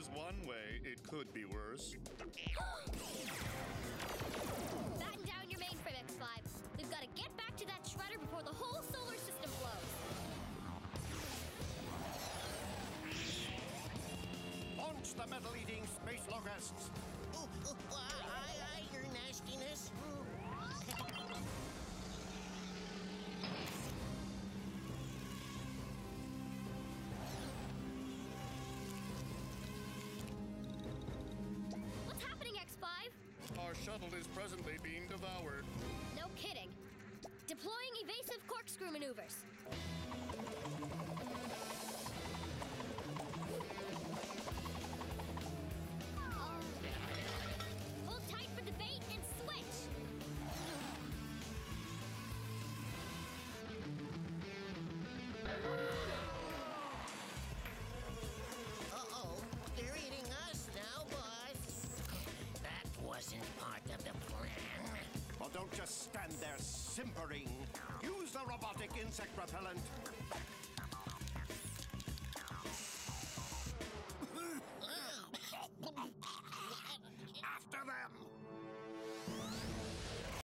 That's one way it could be worse. Batten down your mainframe, X5. We've got to get back to that shredder before the whole solar system blows. Launch the metal-eating space locusts. Aye, your nastiness. What's happening, X5? Our shuttle is presently being devoured. No kidding. Deploying evasive corkscrew maneuvers. Hold tight for the bait and switch. Uh-oh, they're eating us now, boss. That wasn't part of the plan. Well, don't just stand there simpering. Use the robotic insect repellent.